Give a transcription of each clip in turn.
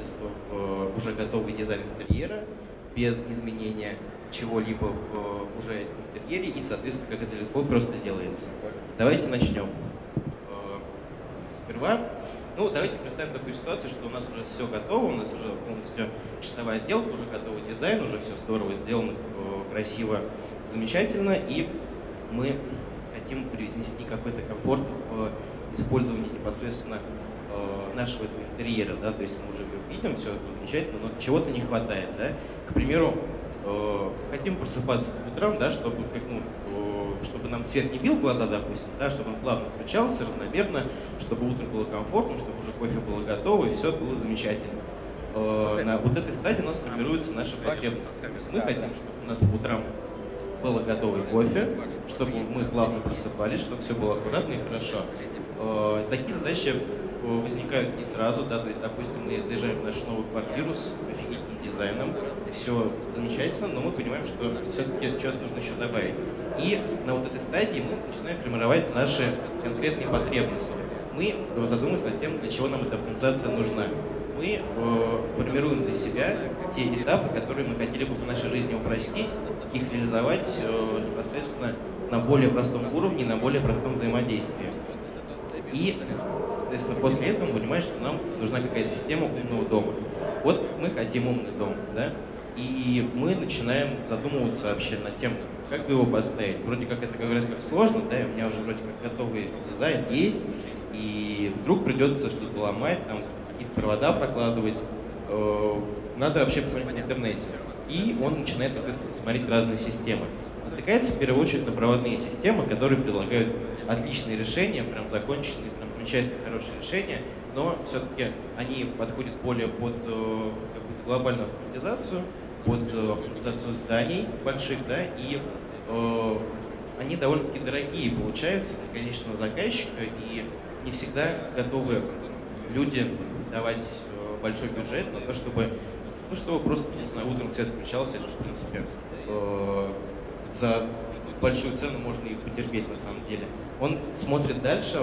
вмешательства в уже готовый дизайн интерьера, без изменения чего-либо в уже интерьере и, соответственно, как это легко и просто делается. Давайте начнем. Сперва, давайте представим такую ситуацию, что у нас уже все готово, у нас уже полностью чистовая отделка, уже готовый дизайн, уже все здорово сделано, красиво, замечательно, и мы хотим привнести какой-то комфорт в использовании непосредственно нашего этого интерьера, да, то есть мы уже видим, все замечательно, но чего-то не хватает, да. К примеру, хотим просыпаться по утрам, да, чтобы нам свет не бил в глаза, допустим, да, чтобы он плавно включался, равномерно, чтобы утро было комфортным, чтобы уже кофе было готово и все было замечательно. На вот этой стадии у нас формируется наша потребность. То есть мы хотим, чтобы у нас по утрам было готовый кофе, чтобы мы плавно просыпались, чтобы все было аккуратно и хорошо. Такие задачи возникают не сразу, да, то есть, допустим, мы заезжаем в нашу новую квартиру с офигительным дизайном, все замечательно, но мы понимаем, что все-таки что-то нужно еще добавить. И на вот этой стадии мы начинаем формировать наши конкретные потребности. Мы задумываемся над тем, для чего нам эта автоматизация нужна. Мы формируем для себя те этапы, которые мы хотели бы в нашей жизни упростить, их реализовать непосредственно на более простом уровне, на более простом взаимодействии. И, соответственно, после этого мы понимаем, что нам нужна какая-то система умного дома. Вот мы хотим умный дом, да, и мы начинаем задумываться вообще над тем, как бы его поставить. Вроде как это, говорят, как сложно, да, и у меня уже вроде как готовый дизайн есть, и вдруг придется что-то ломать, там какие-то провода прокладывать. Надо вообще посмотреть в интернете. И он начинает, соответственно, смотреть разные системы. Натыкается в первую очередь на проводные системы, которые предлагают отличные решения, прям законченные, прям замечательные, хорошие решения, но все-таки они подходят более под какую-то глобальную автоматизацию, под автоматизацию зданий больших, да, и они довольно-таки дорогие получаются для конечного заказчика, и не всегда готовы люди давать большой бюджет на то, чтобы просто, не знаю, утром свет включался, это, в принципе, за большую цену можно и потерпеть на самом деле. Он смотрит дальше,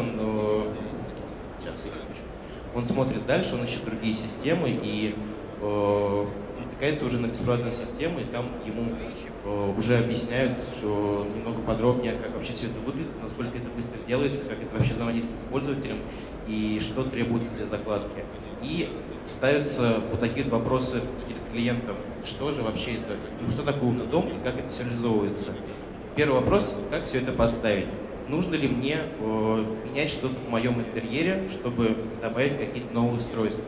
он смотрит дальше, он ищет другие системы и натыкается уже на беспроводные системы, и там ему уже объясняют немного подробнее, как вообще все это выглядит, насколько это быстро делается, как это вообще взаимодействует с пользователем и что требуется для закладки. И ставятся вот такие вот вопросы перед клиентом, что же вообще это, что такое умный дом и как это все реализовывается. Первый вопрос, как все это поставить. Нужно ли мне менять что-то в моем интерьере, чтобы добавить какие-то новые устройства?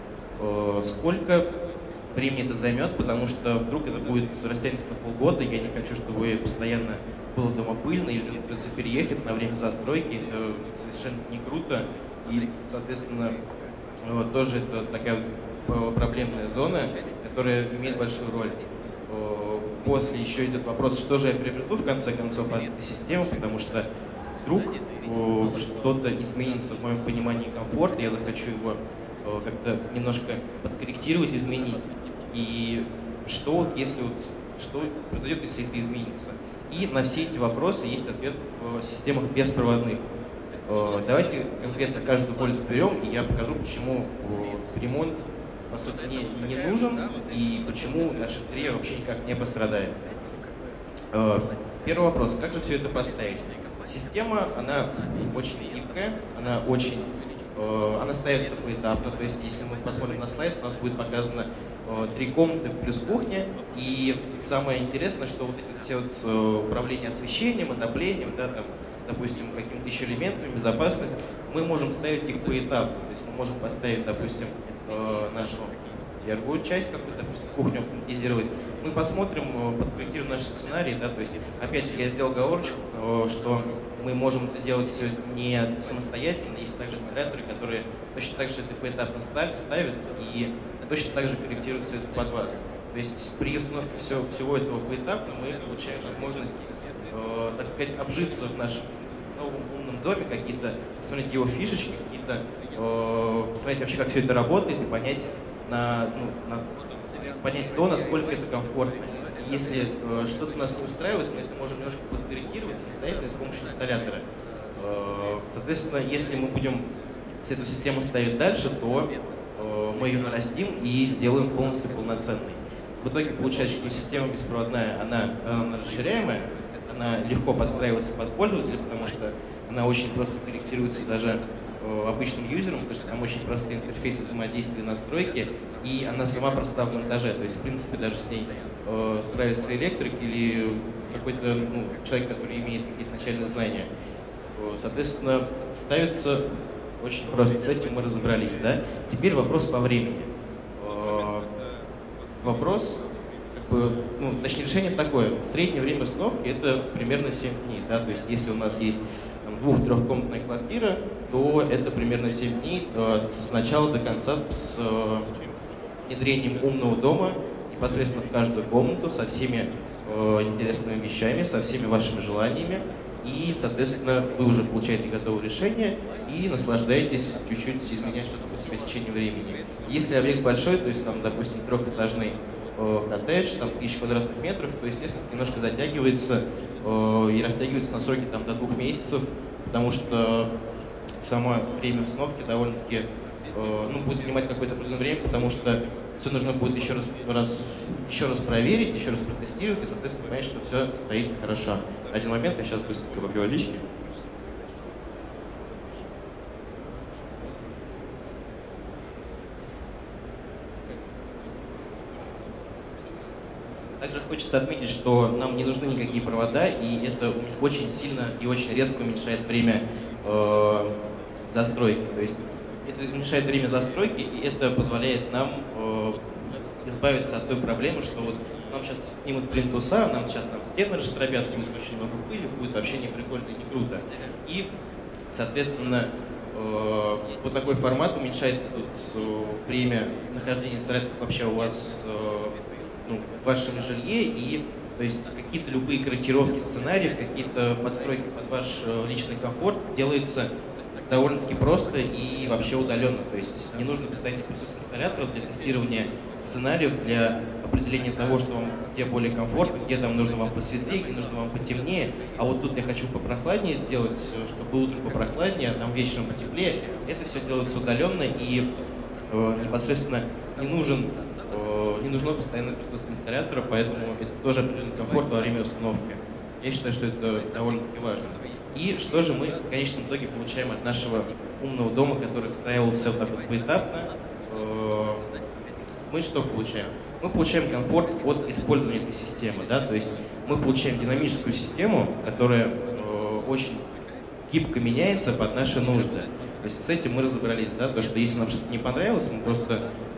Сколько времени это займет, потому что вдруг это будет растянется на полгода, я не хочу, чтобы постоянно было дома пыльно, или придется переехать на время застройки, это совершенно не круто, и, соответственно, тоже это такая проблемная зона, которая имеет большую роль. После еще идет вопрос, что же я приобрету в конце концов от этой системы, потому что вдруг что-то изменится в моем понимании комфорта, я захочу его как-то немножко подкорректировать, изменить. И что произойдет, если это изменится? И на все эти вопросы есть ответ в системах беспроводных. Давайте конкретно каждую боль разберем, и я покажу, почему ремонт, по сути, не нужен, и почему наш интерьер вообще никак не пострадает. Первый вопрос, как же все это поставить? Система, она очень гибкая, она ставится поэтапно, то есть если мы посмотрим на слайд, у нас будет показано 3 комнаты плюс кухня, и самое интересное, что вот эти все вот управление освещением, отоплением, да, там, допустим, какими-то еще элементами, безопасность, мы можем ставить их поэтапно, то есть мы можем поставить, допустим, нашу первую часть, какую-то, допустим, кухню автоматизировать. Мы посмотрим, подкорректируем наш сценарий, да, то есть, опять же, я сделал оговорочку, что мы можем это делать все не самостоятельно, есть также инсталляторы, которые точно так же это поэтапно ставят и точно так же корректируют все это под вас. То есть при установке всего этого поэтапно мы получаем возможность, так сказать, обжиться в нашем новом умном доме, какие-то посмотреть его фишечки, какие-то посмотреть вообще, как все это работает, и понять то, насколько это комфортно. И если что-то нас не устраивает, мы это можем немножко подкорректировать самостоятельно с помощью инсталлятора. Соответственно, если мы будем эту систему ставить дальше, то мы ее нарастим и сделаем полностью полноценной. В итоге получается, что система беспроводная, она расширяемая, она легко подстраивается под пользователя, потому что она очень просто корректируется даже обычным юзером, потому что там очень простые интерфейсы взаимодействия и настройки, и она сама проста в монтаже. То есть, в принципе, даже с ней справится электрик или какой-то человек, который имеет какие-то начальные знания. Соответственно, ставится очень просто. С этим мы разобрались, да? Теперь вопрос по времени. Вопрос, точнее, решение такое. Среднее время установки это примерно 7 дней, да? То есть, если у нас есть двух-трехкомнатная квартира, то это примерно 7 дней с начала до конца с внедрением умного дома непосредственно в каждую комнату со всеми интересными вещами, со всеми вашими желаниями. И, соответственно, вы уже получаете готовое решение и наслаждаетесь, чуть-чуть изменять что-то по течению времени. Если объект большой, то есть, там, допустим, трехэтажный коттедж, там, 1000 квадратных метров, то, естественно, немножко затягивается и растягивается на сроки там, до 2 месяцев, потому что само время установки довольно-таки будет занимать какое-то определенное время, потому что все нужно будет еще раз проверить, еще раз протестировать и, соответственно, понять, что все стоит хорошо. Один момент, я сейчас быстренько попью водички. Также хочется отметить, что нам не нужны никакие провода, и это очень сильно и очень резко уменьшает время застройки. То есть это уменьшает время застройки, и это позволяет нам избавиться от той проблемы, что вот нам сейчас снимут плинтуса, нам сейчас там стены расштрабят, будет очень много пыли, будет вообще не прикольно и не круто. И, соответственно, вот такой формат уменьшает время нахождения инсталляторов вообще у вас в вашем жилье, и то есть какие-то любые корректировки сценариев, какие-то подстройки под ваш личный комфорт делается довольно-таки просто и вообще удаленно. То есть не нужно постоянно присутствие инсталляторов для тестирования сценариев, для определения того, что вам где более комфортно, где там нужно вам посветлее, где нужно вам потемнее. А вот тут я хочу попрохладнее сделать, чтобы утром попрохладнее, а там вечером потеплее. Это все делается удаленно и непосредственно не нужно постоянное присутствие инсталлятора, поэтому это тоже определенный комфорт во время установки. Я считаю, что это довольно-таки важно. И что же мы в конечном итоге получаем от нашего умного дома, который встраивался вот так вот поэтапно? Мы что получаем? Мы получаем комфорт от использования этой системы, да? То есть мы получаем динамическую систему, которая очень гибко меняется под наши нужды. То есть с этим мы разобрались, да? То, что если нам что-то не понравилось, мы просто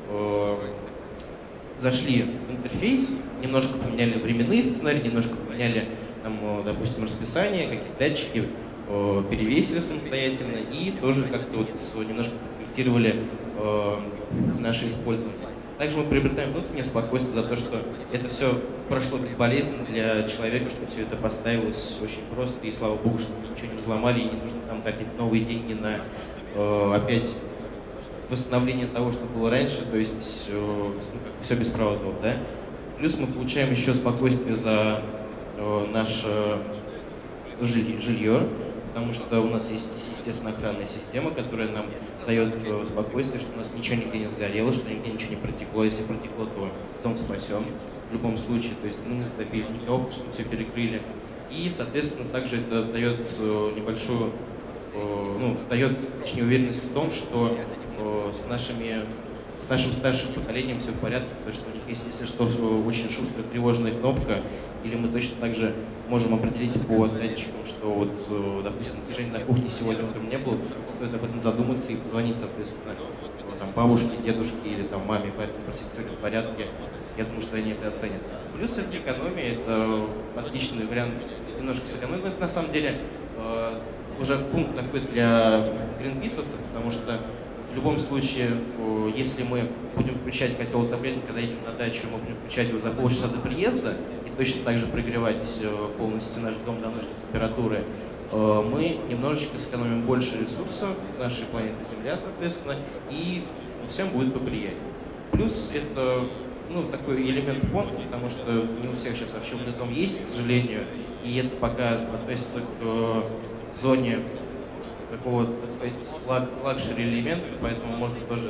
зашли в интерфейс, немножко поменяли временные сценарии, немножко поменяли, там, допустим, расписание, какие-то датчики перевесили самостоятельно и тоже как-то вот немножко подкорректировали наше использование. Также мы приобретаем внутреннее спокойствие за то, что это все прошло безболезненно для человека, что все это поставилось очень просто, и слава богу, что ничего не взломали, и не нужно там тратить новые деньги на опять восстановление того, что было раньше, то есть все без проводов, да. Плюс мы получаем еще спокойствие за наше жилье, потому что у нас есть, естественно, охранная система, которая нам дает спокойствие, что у нас ничего нигде не сгорело, что нигде ничего не протекло. Если протекло, то дом спасен в любом случае, то есть мы не затопили никого, потому что все перекрыли. И, соответственно, также это дает небольшую, дает очень уверенность в том, что с нашим старшим поколением все в порядке, потому что у них есть, если что, очень шустрая тревожная кнопка, или мы точно так же можем определить по датчикам, что вот, допустим, движения на кухне сегодня утром не было, стоит об этом задуматься и позвонить, соответственно, там, бабушке, дедушке или там, маме, папе, спросить, все ли в порядке. Я думаю, что они это оценят. Плюс это экономия, это отличный вариант немножко сэкономить. Но это на самом деле уже пункт такой для гринписовцев, потому что в любом случае, если мы будем включать котел отопления, когда едем на дачу, мы будем включать его за полчаса до приезда и точно так же прогревать полностью наш дом до нужной температуры, мы немножечко сэкономим больше ресурсов нашей планеты Земля, соответственно, и всем будет поприятнее. Плюс это такой элемент фонда, потому что не у всех сейчас вообще умный дом есть, к сожалению, и это пока относится к зоне какого-то, так сказать, лакшери элемента, поэтому можно тоже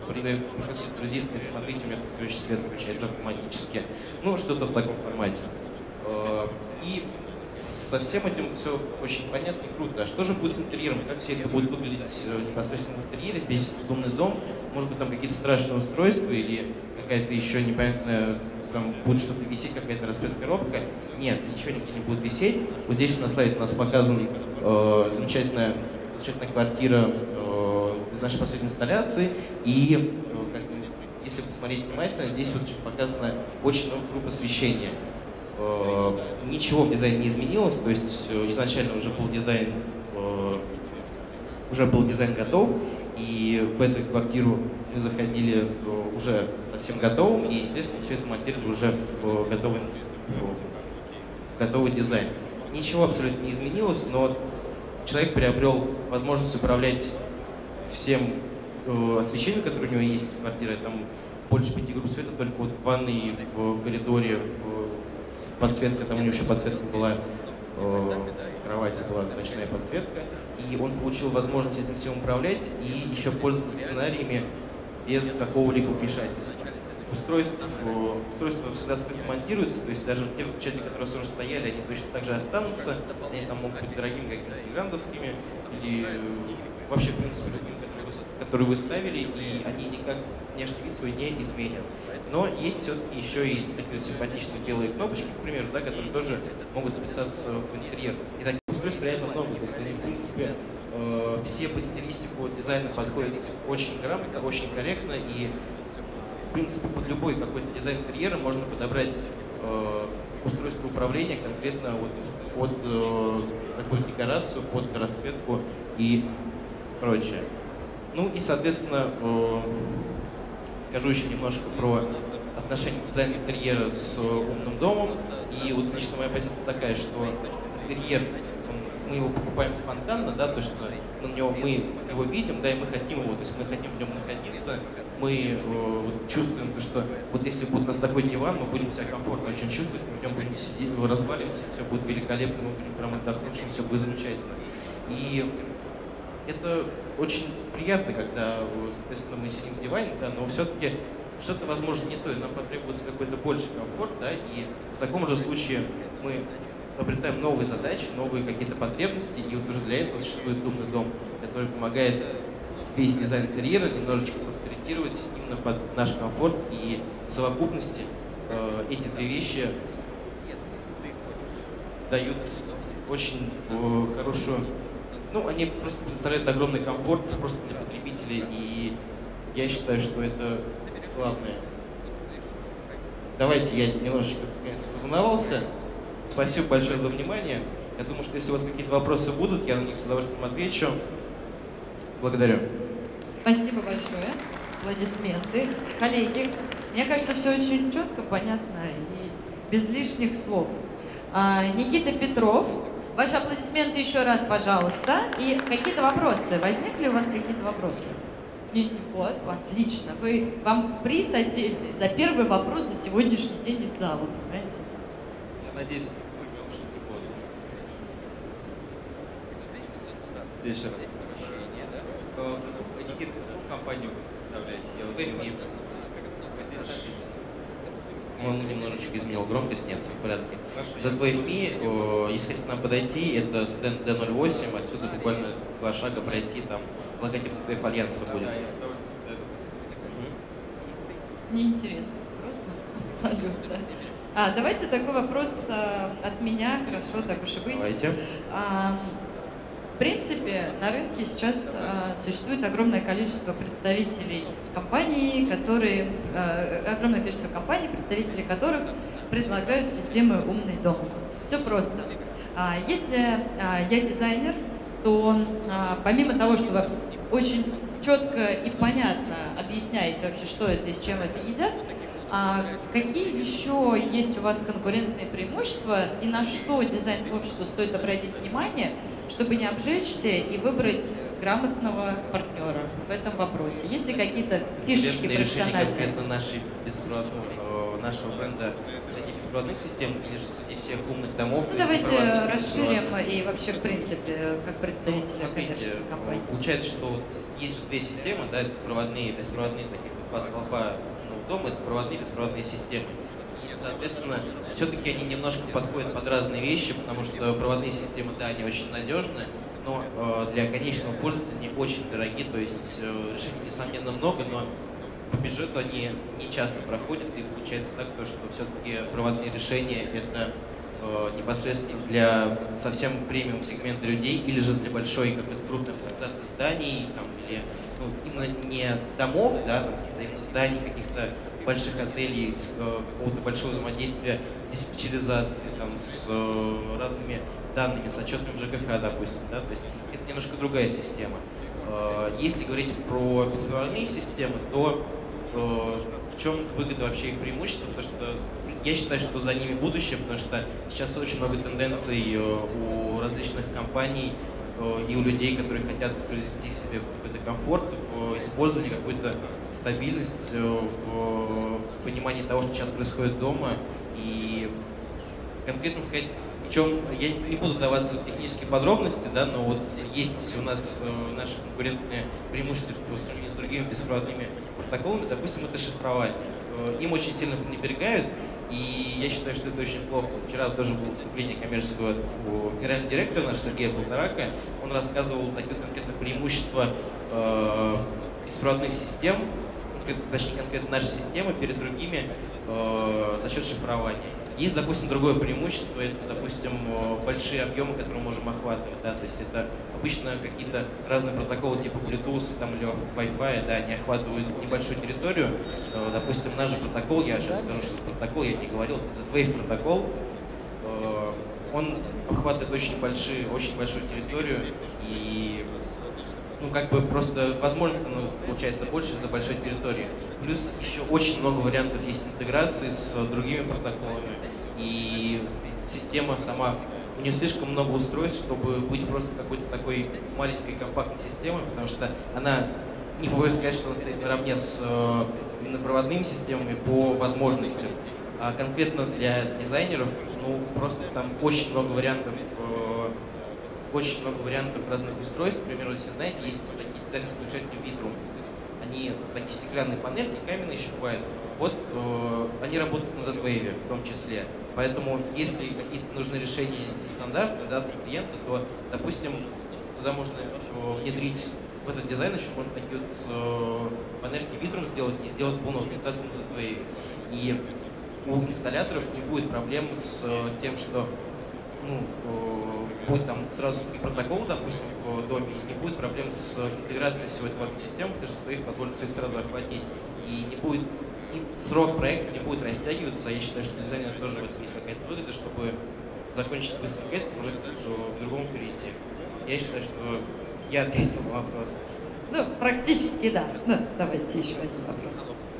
пригласить друзей, сказать, смотрите, у меня тут, короче, свет включается автоматически. Ну, что-то в таком формате. И со всем этим все очень понятно и круто. А что же будет с интерьером? Как все это будет выглядеть непосредственно в интерьере? Здесь умный дом, может быть, там какие-то страшные устройства или какая-то еще непонятная, там будет что-то висеть, какая-то распятая коробка. Нет, ничего нигде не будет висеть. Вот здесь на слайде у нас показана замечательная квартира из нашей последней инсталляции. И если посмотреть внимательно, здесь вот показана очень много групп освещения. Ничего в дизайне не изменилось, то есть изначально уже был дизайн готов, и в эту квартиру мы заходили уже совсем готовым, и, естественно, все это монтировали уже в готовый дизайн. Ничего абсолютно не изменилось, но человек приобрел возможность управлять всем освещением, которое у него есть в квартире. Там больше 5 групп света, только вот в ванной, в коридоре, подсветка, там у него еще подсветка была, кровати была ночная подсветка, и он получил возможность этим всем управлять и еще пользоваться сценариями без какого-либо вмешательства. Устройства всегда скрытно монтируются, то есть даже те выключатели, которые уже стояли, они точно так же останутся, они там могут быть дорогими, какими-то грандовскими, или вообще, в принципе, такими, которые вы ставили, и они никак внешний вид свой не изменят. Но есть все-таки еще и такие симпатичные белые кнопочки, к примеру, да, которые тоже могут записаться в интерьер. И таких устройств реально много, то есть они, в принципе, все по стилистику дизайна подходят очень грамотно, очень корректно, и, в принципе, под любой какой-то дизайн интерьера можно подобрать устройство управления конкретно под такую декорацию, под расцветку и прочее. Ну и, соответственно, скажу еще немножко про отношение дизайна интерьера с умным домом. И вот лично моя позиция такая, что интерьер, мы его покупаем спонтанно, да, то, что мы его видим, да, и мы хотим его, то есть мы хотим в нем находиться, мы чувствуем, что вот если будет у нас такой диван, мы будем себя комфортно очень чувствовать, мы в нем будем сидеть, развалимся, все будет великолепно, мы будем прям отдохнувшим, все будет замечательно. И это очень приятно, когда, соответственно, мы сидим в диване, да, но все-таки что-то, возможно, не то, и нам потребуется какой-то больший комфорт, да, и в таком же случае мы обретаем новые задачи, новые какие-то потребности, и вот уже для этого существует умный дом, который помогает весь дизайн интерьера немножечко подкорректировать именно под наш комфорт, и в совокупности эти две вещи дают очень хорошую... Ну, они просто предоставляют огромный комфорт просто для потребителей, и я считаю, что это главное. Давайте, я немножечко волновался. Спасибо большое за внимание. Я думаю, что если у вас какие-то вопросы будут, я на них с удовольствием отвечу. Благодарю. Спасибо большое. Аплодисменты. Коллеги, мне кажется, все очень четко, понятно и без лишних слов. Никита Петров. Ваши аплодисменты еще раз, пожалуйста. И какие-то вопросы? Возникли у вас какие-то вопросы? Вот, отлично. Вам приз отдельный за первый вопрос за сегодняшний день из зала, понимаете? Я надеюсь, вы понял, что ты поздно. Следующий раз. Никита, какую компанию вы представляете? Я вот не он немножечко изменил громкость, нет, все в порядке. За FMI, если хотите к нам подойти, это стенд D08, отсюда буквально 2 шага пройти, там логотип ZWF Альянса будет. Неинтересно, просто абсолютно. Давайте такой вопрос от меня, хорошо, так уж и быть. Давайте. В принципе, на рынке сейчас существует огромное количество представителей компаний, представители которых предлагают системы «Умный дом». Все просто. Если я дизайнер, то помимо того, что вы очень четко и понятно объясняете вообще, что это и с чем это едят, какие еще есть у вас конкурентные преимущества и на что дизайн-сообществу стоит обратить внимание, чтобы не обжечься и выбрать грамотного партнера в этом вопросе? Есть ли какие-то фишечки Для решения профессиональные? конкретно нашего бренда среди беспроводных систем или же среди всех умных домов? Ну, давайте расширим и вообще, в принципе, как представителя коммерческой компании. Получается, что вот есть же две системы, да, это проводные и беспроводные, таких вот два столпа дома, это проводные и беспроводные системы. И, соответственно, все-таки они немножко подходят под разные вещи, потому что проводные системы, да, они очень надежны, но для конечного пользователя они очень дорогие, то есть решений, несомненно, много, но по бюджету они не часто проходят, и получается так, что все-таки проводные решения это непосредственно для совсем премиум сегмента людей или же для большой какой-то крупной организации зданий, там, или именно не домов, да, там, а именно зданий, каких-то больших отелей, какого-то большого взаимодействия с диспетчеризацией, там, с разными данными, с отчетным ЖКХ, допустим, да, то есть это немножко другая система. Если говорить про беспроводные системы, то в чем выгода вообще их преимущества? Потому что я считаю, что за ними будущее, потому что сейчас очень много тенденций у различных компаний и у людей, которые хотят произвести себе какой-то комфорт в использовании, какую-то стабильность в понимании того, что сейчас происходит дома. И конкретно сказать, в чем, я не буду вдаваться в технические подробности, да, но вот есть у нас наши конкурентные преимущества по сравнению с другими беспроводными протоколами, допустим, это шифрование. Им очень сильно пренебрегают, и я считаю, что это очень плохо. Вчера тоже было выступление коммерческого генерального директора нашего Сергея Полторака. Он рассказывал такие конкретно преимущества беспроводных систем, точнее конкретно нашей системы перед другими за счет шифрования. Есть, допустим, другое преимущество, это, допустим, большие объемы, которые мы можем охватывать, да, то есть это обычно какие-то разные протоколы типа Bluetooth там, или Wi-Fi, да, они охватывают небольшую территорию, допустим, наш же протокол, я сейчас скажу, что протокол, я не говорил, это Z-Wave протокол, он охватывает очень большую территорию и как бы просто возможности, получается, больше за большой территории. Плюс еще очень много вариантов есть интеграции с другими протоколами. И система сама, у нее слишком много устройств, чтобы быть просто какой-то такой маленькой компактной системой, потому что она, не побоюсь сказать, что она стоит наравне с именно проводными системами по возможностям. А конкретно для дизайнеров, просто там очень много вариантов разных устройств. К примеру, если знаете, есть такие дизайнерские решения Vitrum. Они такие стеклянные панельки, каменные еще бывают. Вот они работают на Z-Wave в том числе. Поэтому, если какие-то нужны решения нестандартные, да, для клиента, то, допустим, туда можно внедрить, в этот дизайн еще можно такие вот панельки Vitrum сделать и сделать полную аутентификацию на Z-Wave. И у инсталляторов не будет проблем с тем, что будет там сразу и протокол, допустим, в доме, и не будет проблем с интеграцией всего этого в систему, потому что Z-Wave позволит все это сразу охватить. И не будет, срок проекта не будет растягиваться. Я считаю, что дизайнер тоже в этом есть какая-то выгода, чтобы закончить быстро проект, уже к другому перейти. Я считаю, что я ответил на вопрос. Практически да. Давайте еще один вопрос.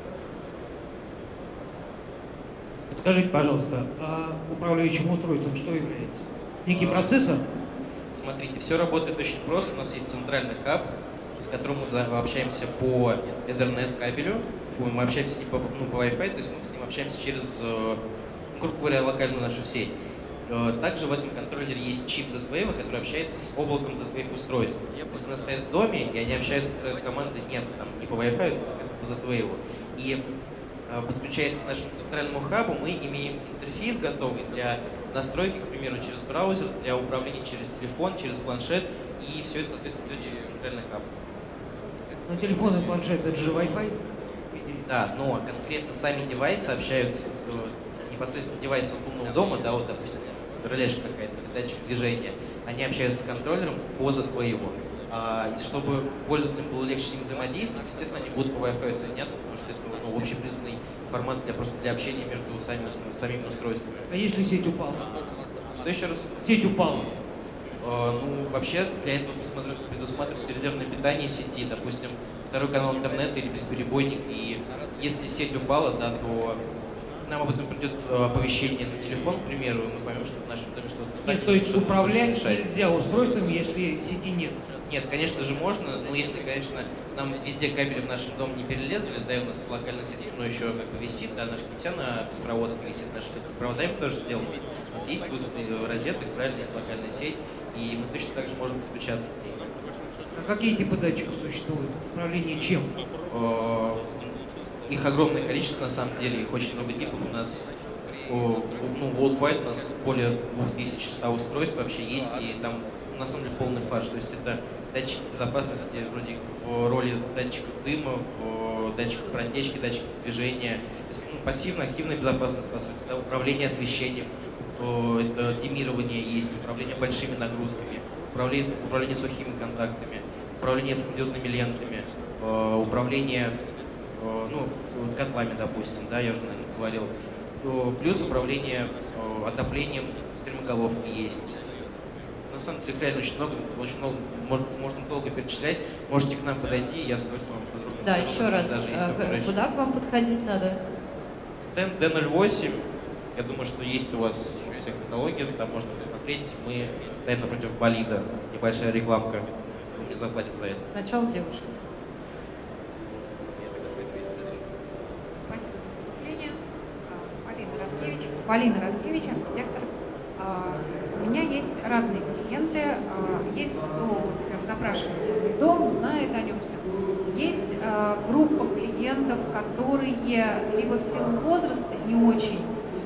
Подскажите, пожалуйста, а управляющим устройством что является? Некий процессор? Смотрите, все работает очень просто. У нас есть центральный хаб, с которым мы общаемся по Ethernet кабелю. Мы общаемся не по Wi-Fi, то есть мы с ним общаемся через, грубо говоря, локальную нашу сеть. Также в этом контроллере есть чип Z-Wave, который общается с облаком Z-Wave устройств. То есть у нас стоят в доме, и они общаются с командой не по Wi-Fi, а по Z-Wave. И подключаясь к нашему центральному хабу, мы имеем интерфейс готовый для настройки, к примеру, через браузер, для управления через телефон, через планшет, и все это, соответственно, идет через центральный хаб. Но телефон и планшет — это же Wi-Fi? Да, но конкретно сами девайсы общаются, непосредственно девайсы умного дома, да, вот, допустим, релешка какая-то, датчик движения, они общаются с контроллером по Z-Wave. И чтобы пользователям было легче с ним взаимодействовать, естественно, они будут по Wi-Fi соединяться, потому что это общепризнанный формат просто для общения между самими устройствами. А если сеть упала? Что еще раз? Сеть упала. Вообще для этого предусматривается резервное питание сети, допустим, второй канал интернета или бесперебойник. И если сеть упала, да, то нам об этом придет оповещение на телефон, к примеру, и мы поймем, что в нашем доме что-то не Нет, так, то есть что-то управлять мешает. нельзя устройством, если сети нет. Нет, конечно же можно, но если, конечно, нам везде кабели в нашем доме не перелезли, да, и у нас локальная сеть все равно еще как бы висит, да, наша не вся на беспроводке висит, наши проводами тоже сделаны. У нас есть выходные розетки, правильно, есть локальная сеть, и мы точно так же можем подключаться к ней. А какие типы датчиков существуют? Управление чем? Их огромное количество, на самом деле, их очень много типов. У нас, worldwide у нас более 2100 устройств вообще есть, и там на самом деле полный фарш. То есть это датчики безопасности вроде в роли датчиков дыма, датчиков протечки, датчиков движения. То есть, пассивно-активная безопасность, по сути, да, управление освещением, это демирование есть, управление большими нагрузками, управление сухими контактами, управление светодиодными лентами, управление котлами, допустим, да, я уже, наверное, говорил. Плюс управление отоплением термоголовки есть. На самом деле, их реально очень много, можно долго перечислять. Можете к нам подойти, я с удовольствием вам подробно Да, расскажу, еще раз, даже есть такое куда к вам подходить надо? Стенд D08, я думаю, что есть у вас во всех каталоге, там можно посмотреть. Мы стоим напротив Болида, небольшая рекламка, вы мне заплатят за это. Сначала девушка. Спасибо за выступление. Полина Радкевич, архитектор. У меня есть разные клиенты. Есть кто прям запрашивает мой дом, знает о нем все. Есть группа клиентов, которые либо в силу возраста не очень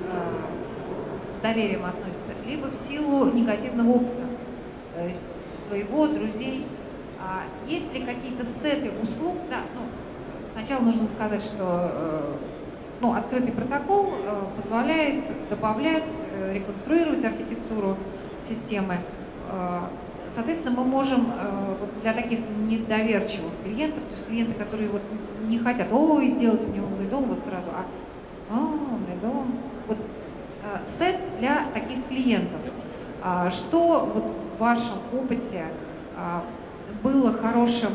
с доверием относятся, либо в силу негативного опыта своего, друзей. Есть ли какие-то сеты услуг? Да, сначала нужно сказать, что открытый протокол позволяет добавлять, реконструировать архитектуру системы. Соответственно, мы можем для таких недоверчивых клиентов, то есть клиенты, которые не хотят, сделать мне умный дом, сразу, умный дом. Сет для таких клиентов. Что в вашем опыте было хорошим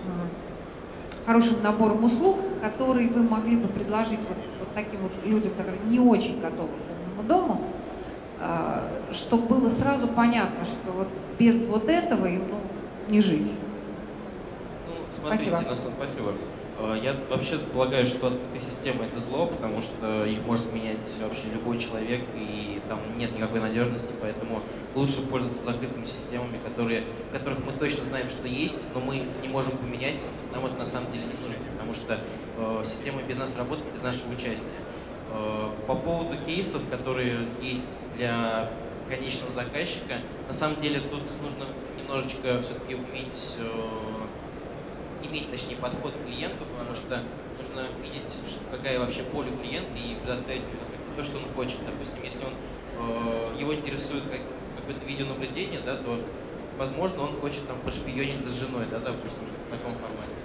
набором услуг, которые вы могли бы предложить таким людям, которые не очень готовы к этому дому, чтобы было сразу понятно, что без этого им не жить? Смотрите, Спасибо. Спасибо. Я вообще полагаю, что открытая система это зло, потому что их может менять вообще любой человек, и там нет никакой надежности, поэтому лучше пользоваться закрытыми системами, которых мы точно знаем, что есть, но мы не можем поменять, нам это на самом деле не нужно, потому что система без нас работает, без нашего участия. По поводу кейсов, которые есть для конечного заказчика, на самом деле тут нужно немножечко все-таки иметь подход к клиенту, потому что нужно видеть, какая вообще боль у клиента и предоставить ему то, что он хочет. Допустим, если его интересует какое-то видеонаблюдение, да, то, возможно, он хочет там пошпионить за женой, да, допустим, в таком формате.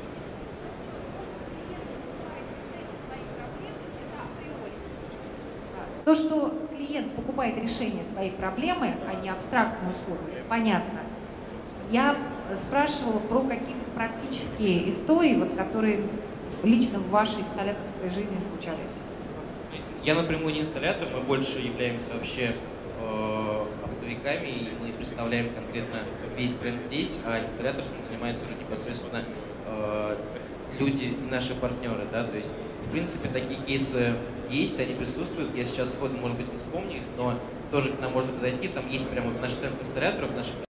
То, что клиент покупает решение своей проблемы, а не абстрактную услугу, понятно. Я спрашивала про какие-то практические истории, которые лично в вашей инсталляторской жизни случались. Я напрямую не инсталлятор, мы больше являемся вообще оптовиками, и мы представляем конкретно весь бренд здесь, а инсталляторством занимаются уже непосредственно люди, наши партнеры, да, то есть, в принципе, такие кейсы есть, они присутствуют, я сейчас сходу, может быть, не вспомню их, но тоже к нам можно подойти, там есть прямо наш стенд инсталляторов, наших